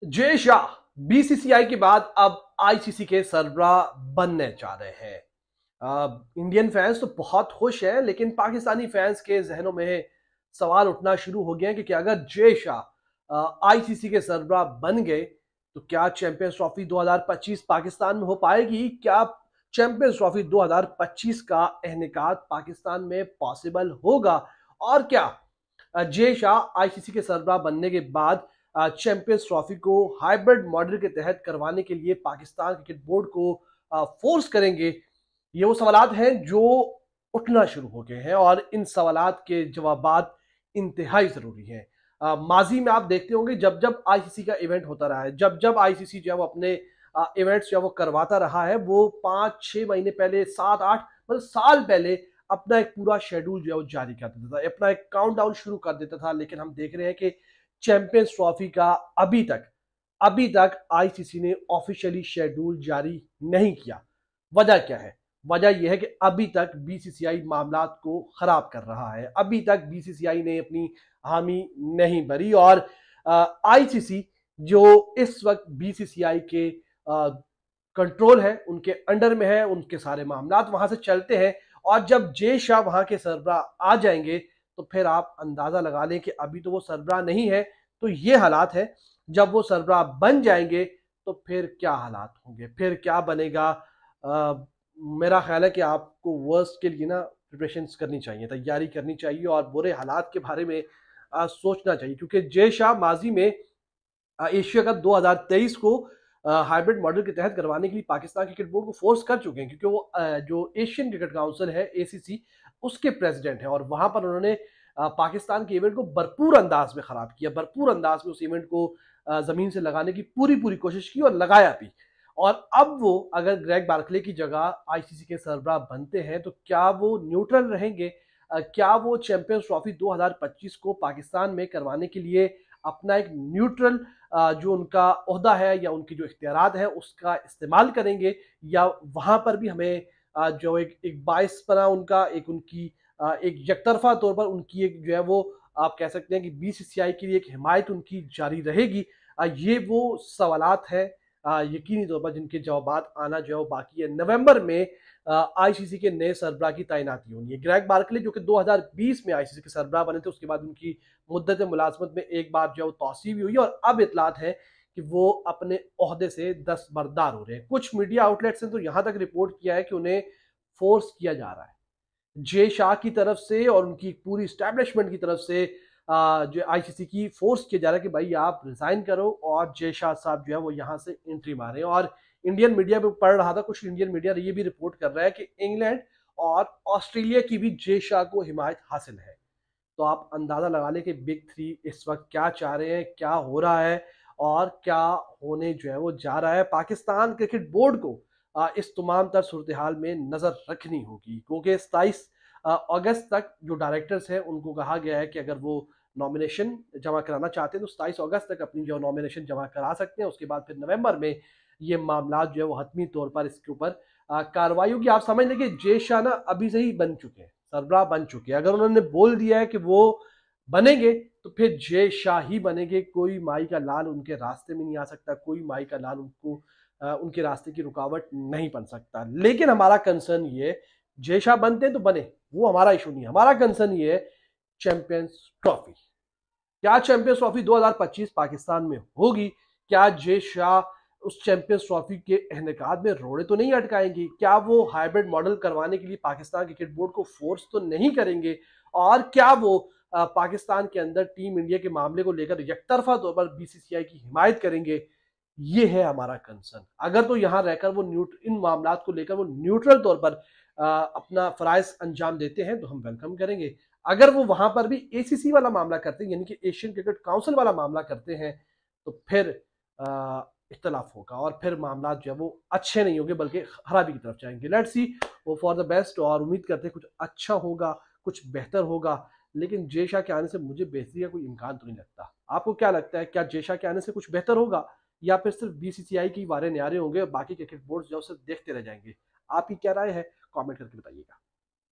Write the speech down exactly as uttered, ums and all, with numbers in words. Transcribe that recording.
Jay Shah BCCI के बाद अब आईसीसी के सरबराह बनने जा रहे हैं। अ, इंडियन फैंस तो बहुत खुश हैं, लेकिन पाकिस्तानी फैंस के जहनों में सवाल उठना शुरू हो गए हैं कि, कि अगर जय शाह आईसीसी के सरबराह बन गए तो क्या चैंपियंस ट्रॉफी दो हज़ार पच्चीस पाकिस्तान में हो पाएगी? क्या चैंपियंस ट्रॉफी दो हज़ार पच्चीस का इनेकाद पाकिस्तान में पॉसिबल होगा? और क्या जय शाह आईसीसी के सरबराह बनने के बाद चैंपियंस ट्रॉफी को हाइब्रिड मॉडल के तहत करवाने के लिए पाकिस्तान क्रिकेट बोर्ड को फोर्स करेंगे? ये वो सवालात हैं जो उठना शुरू हो गए हैं और इन सवालात के जवाबात इंतहाई जरूरी हैं। अ, माजी में आप देखते होंगे जब जब आईसीसी का इवेंट होता रहा है, जब जब आईसीसी जो है वो अपने इवेंट्स जो है वो करवाता रहा है, वो पांच छह महीने पहले, सात आठ मतलब साल पहले अपना एक पूरा शेड्यूल जो है वो जारी कर देता था, अपना एक काउंटडाउन शुरू कर देता था। लेकिन हम देख रहे हैं कि चैंपियंस ट्रॉफी का अभी तक अभी तक आईसीसी ने ऑफिशियली शेड्यूल जारी नहीं किया। वजह क्या है? वजह यह है कि अभी तक बीसीसीआई मामलात को खराब कर रहा है। अभी तक बीसीसीआई ने अपनी हामी नहीं भरी और आईसीसी जो इस वक्त बीसीसीआई के कंट्रोल है, उनके अंडर में है, उनके सारे मामलात वहां से चलते हैं। और जब जय शाह वहां के सरबराह आ जाएंगे तो फिर आप अंदाजा लगा लें कि अभी तो वो सरबराह नहीं है, तो ये हालात है। जब वो सरबराह बन जाएंगे तो फिर क्या हालात होंगे, फिर क्या बनेगा? आ, मेरा ख्याल है कि आपको वर्स्ट के लिए ना प्रिपरेशन करनी चाहिए, तैयारी करनी चाहिए और बुरे हालात के बारे में आ, सोचना चाहिए, क्योंकि जय शाह माजी में एशिया कप दो हज़ार तेईस को हाइब्रिड मॉडल के तहत करवाने के लिए पाकिस्तान क्रिकेट बोर्ड को फोर्स कर चुके हैं, क्योंकि वो आ, जो एशियन क्रिकेट काउंसिल है, एसीसी, उसके प्रेसिडेंट हैं और वहां पर उन्होंने आ, पाकिस्तान के इवेंट को भरपूर अंदाज में खराब किया, भरपूर अंदाज में उस इवेंट को आ, जमीन से लगाने की पूरी पूरी कोशिश की और लगाया भी। और अब वो अगर ग्रेग बार्कले की जगह आईसीसी के सरबराह बनते हैं तो क्या वो न्यूट्रल रहेंगे? क्या वो चैंपियंस ट्रॉफी दो हज़ार पच्चीस को पाकिस्तान में करवाने के लिए अपना एक न्यूट्रल जो उनका ओहदा है या उनकी जो इख्तियारात है उसका इस्तेमाल करेंगे, या वहां पर भी हमें जो एक एक बाइसपना उनका, एक उनकी एक यकतरफा तौर पर उनकी एक जो है वो आप कह सकते हैं कि बीसीसीआई के लिए एक हिमायत उनकी जारी रहेगी? ये वो सवालात हैं यकीनी तौर पर जिनके जवाबात आना जो है वो बाकी है। नवंबर में आईसीसी के नए सरबराह की तैनाती होनी है। ग्रेग बार्कले जो कि दो हज़ार बीस में आईसीसी के सरबराह बने थे, उसके बाद उनकी मुद्दत मुलाजमत में एक बार जो है वो तौसीब भी हुई और अब इतलात है कि वो अपने ओहदे से दस्तबरदार हो रहे हैं। कुछ मीडिया आउटलेट्स ने तो यहां तक रिपोर्ट किया है कि उन्हें फोर्स किया जा रहा है जय शाह की तरफ से और उनकी पूरी स्टैब्लिशमेंट की तरफ से, जो आईसीसी की फोर्स किया जा रहा है कि भाई आप रिजाइन करो और जय शाह साहब जो है वो यहाँ से एंट्री मारे। और इंडियन मीडिया में पढ़ रहा था, कुछ इंडियन मीडिया ये भी रिपोर्ट कर रहा है कि इंग्लैंड और ऑस्ट्रेलिया की भी जय शाह को हिमायत हासिल है। तो आप अंदाजा लगा लें कि बिग थ्री इस वक्त क्या चाह रहे हैं, क्या हो रहा है और क्या होने जो है वो जा रहा है। पाकिस्तान क्रिकेट बोर्ड को इस तमाम तर सूरत हाल में नजर रखनी होगी, क्योंकि सताईस अगस्त तक जो डायरेक्टर्स हैं उनको कहा गया है कि अगर वो नॉमिनेशन जमा कराना चाहते हैं तो सताईस अगस्त तक अपनी जो नॉमिनेशन जमा करा सकते हैं। उसके बाद फिर नवंबर में ये मामला जो है वो हतमी तौर पर इसके ऊपर कार्रवाई होगी। आप समझ लें कि जय शाह ना अभी से ही बन चुके हैं, सरबराह बन चुके हैं। अगर उन्होंने बोल दिया है कि वो बनेंगे तो फिर जय शाह ही बनेंगे। कोई माई का लाल उनके रास्ते में नहीं आ सकता, कोई माई का लाल उनको आ, उनके रास्ते की रुकावट नहीं बन सकता। लेकिन हमारा कंसर्न ये, जय शाह बनते हैं तो बने, वो हमारा इशू नहीं है। हमारा कंसर्न ये है चैंपियंस ट्रॉफी। क्या चैंपियंस ट्रॉफी दो हज़ार पच्चीस पाकिस्तान में होगी? क्या जय शाह उस चैंपियंस ट्रॉफी के इनेकाद में रोड़े तो नहीं अटकाएंगी? क्या वो हाइब्रिड मॉडल करवाने के लिए पाकिस्तान क्रिकेट बोर्ड को फोर्स तो नहीं करेंगे? और क्या वो आ, पाकिस्तान के अंदर टीम इंडिया के मामले को लेकर यकतरफा तौर पर बीसीसीआई की हिमायत करेंगे? ये है हमारा कंसर्न। अगर तो यहां रहकर वो न्यूट इन मामला को लेकर वो न्यूट्रल तौर पर आ, अपना फराइज अंजाम देते हैं तो हम वेलकम करेंगे। अगर वो वहां पर भी एसीसी वाला मामला करते हैं, यानी कि एशियन क्रिकेट काउंसिल वाला मामला करते हैं, तो फिर इख्तलाफ होगा और फिर मामला जो है वो अच्छे नहीं होंगे बल्कि खराबी की तरफ जाएंगे। लेट्स सी, वो फॉर द बेस्ट, और उम्मीद करते हैं कुछ अच्छा होगा, कुछ बेहतर होगा। लेकिन जय शाह के आने से मुझे बेहतरी का कोई इम्कान तो नहीं लगता। आपको क्या लगता है, क्या जय शाह के आने से कुछ बेहतर होगा या फिर सिर्फ बीसीसीआई की वारे न्यारे होंगे और बाकी क्रिकेट बोर्ड जो सिर्फ देखते रह जाएंगे? आपकी क्या राय है, कमेंट करके बताइएगा।